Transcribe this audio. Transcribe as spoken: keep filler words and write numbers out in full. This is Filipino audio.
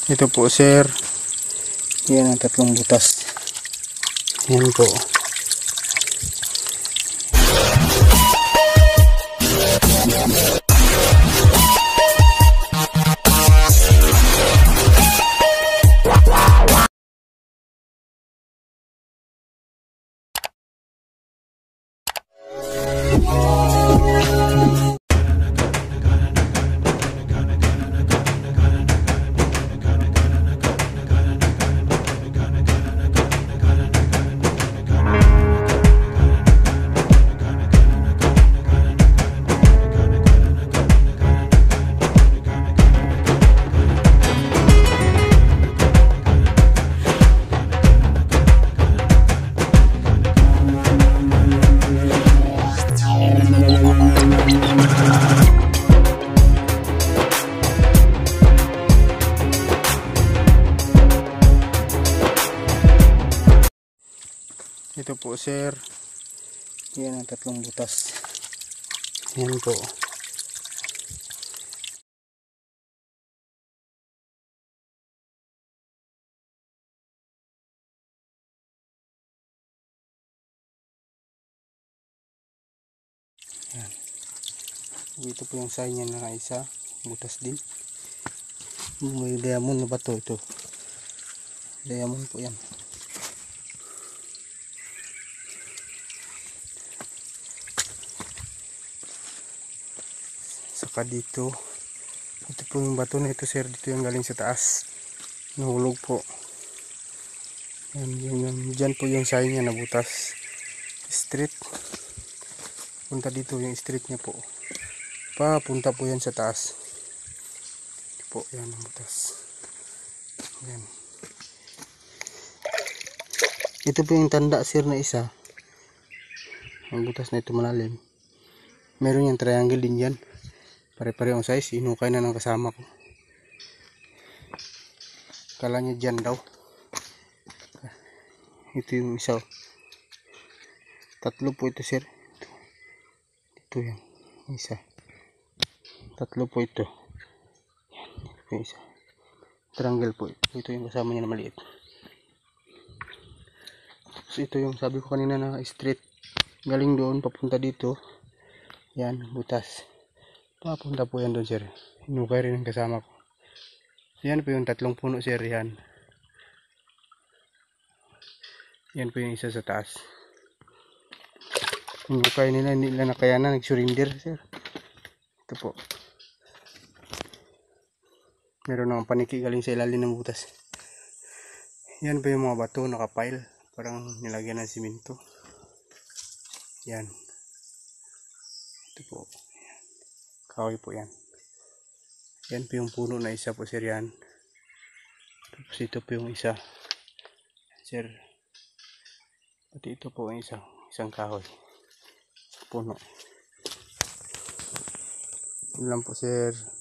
Ito po sir, yan ang tatlong butas. Yan po. Ito po sir, yan ang tatlong butas. Yan po. Yan. Ito po yung sign niya na isa, butas din. May diamond na ba ito? Ito. Diamond po yan. Saka dito, ito po yung bato na ito sir, dito yung galing sa taas, nahulog po. Yan, yan, yan. Dyan po yung sign niya na butas, straight. Punta dito yung straight niya po, papunta po yan sa taas. Ito po yan ang butas. Yan. Ito po yung tanda sir na isa, ang butas na ito malalim. Meron yung triangle din yan, pare-pare ang size, inukay na ng kasama ko. Kala niya dyan daw. Ito yung isa. Tatlo po ito sir. Ito yung isa. Tatlo po ito. Yan. Ito yung isa. Triangle po. Ito yung kasama niya na maliit. So ito yung sabi ko kanina na straight. Galing doon papunta dito. Yan, butas. Papunta po yan doon sir. Inukay rin ang kasama ko. Yan po yung tatlong puno sir. Yan. Yan po yung isa sa taas. Inukay nila, hindi nila nakayanan, nag-surrender sir. Ito po. Meron ng paniki galing sa ilalim ng butas. Yan po yung mga bato nakapile. Parang nilagyan ng simento. Yan. Ito po. Kahoy po yan. Yan po yung puno na isa po sir yan. Tapos ito po yung isa. Sir. Pati ito po yung isa. Isang kahoy. Puno. Yun lang po sir.